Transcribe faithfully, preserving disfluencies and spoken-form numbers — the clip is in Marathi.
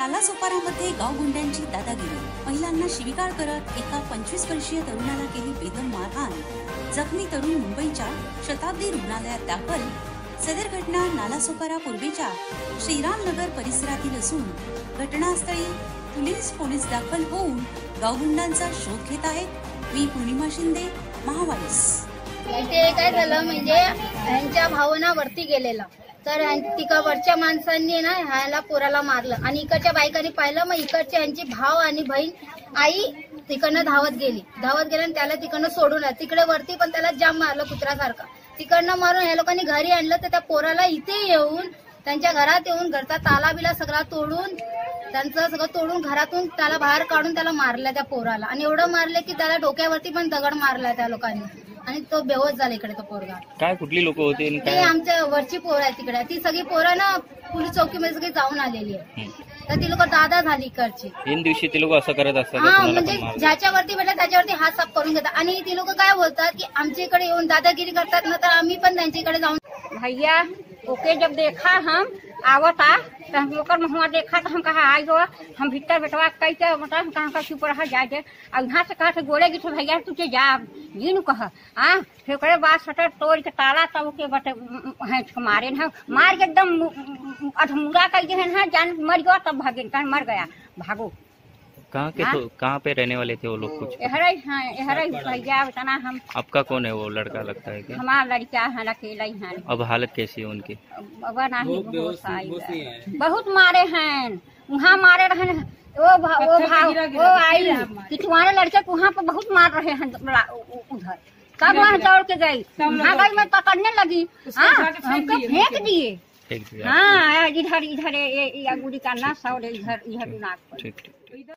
नालासोपारामध्ये गाव गुंड्यांची दादागिरी, महिलांना शिवीगाळ करत एका पंचवीस वर्षीय तरुणाला केली बेदम मारहाण, जखमी तरुण मुंबईच्या शताब्दी रुग्णालयात दाखल। सदर घटना नालासोपारा पूर्वेच्या श्रीरामनगर परिसरातील असून घटनास्थळी पोलीस पोलीस दाखल होऊन गावगुंडांचा शोध घेत आहेत। मी पूर्णिमा शिंदे, महावाईस। इथे काय झालं म्हणजे यांच्या भावना वरती गेलेला, तर तिकडच्या माणसांनी ना ह्याला पोराला मारलं आणि इकडच्या बायकांनी पाहिलं, मग इकडच्या यांची भाव आणि बहीण आई तिकडनं धावत गेली धावत गेली आणि त्याला तिकडनं सोडून आलं। तिकडे वरती पण त्याला जाम मारलं कुत्र्यासारखं, तिकडनं मारून ह्या लोकांनी घरी आणलं। तर त्या पोराला इथे येऊन त्यांच्या घरात येऊन घरचा ताला बिला सगळा तोडून त्यांचं सगळं तोडून घरातून त्याला बाहेर काढून त्याला मारलं त्या पोराला, आणि एवढं मारलं की त्याला डोक्यावरती पण दगड मारला त्या लोकांनी आणि तो बेहोश झाला इकडे तो पोरगा। काय कुठली लोक होते? ते आमच्या वरची पोरं आहे तिकडे, ती सगळी पोरं ना पोलीस चौकीमध्ये सगळी जाऊन आलेली आहे, तर ती लोक दादा झाली इकडची। इन दिवशी ते लोक असं करत असतात, हा म्हणजे ज्याच्यावरती भेटलं त्याच्यावरती हात साफ करून घेतात, आणि ती लोक काय बोलतात की आमच्या इकडे येऊन दादागिरी करतात ना, तर आम्ही पण त्यांच्या इकडे जाऊन। भैया ओके जब देखा हम आवता तो हम लोग महुआ देखा तो हम कहा आई हो हम भीतर बेटवा कई के मतलब हम कहा चुप रहा जाए, और यहाँ से कहा से बोलेगी तो भैया तुझे जा जी न कह हाँ फिर करे बाद सटर तोड़ के ताला तब के बटे हैं मारे न मार के एकदम अधमूरा कर दे है, जान मर गया तब भागे कहीं मर गया भागो। कहाँ के तो कहाँ पे रहने वाले थे वो लोग? कुछ एहरई हाँ एहरई भैया बताना हम। आपका कौन है वो लड़का? लगता है कि हमारा लड़का है अकेला ही है। अब हालत कैसी है उनकी? बहुत मारे हैं वहाँ मारे रहे वो भा, वो भाव वो आई कि तुम्हारे लड़के को वहाँ पे बहुत मार रहे हैं उधर, तब वहाँ दौड़ के गई, वहाँ गई मैं पकड़ने लगी, हाँ हमको फेंक दिए। हाँ इधर इधर ये गुड़ी का नस और इधर इधर नाक पर।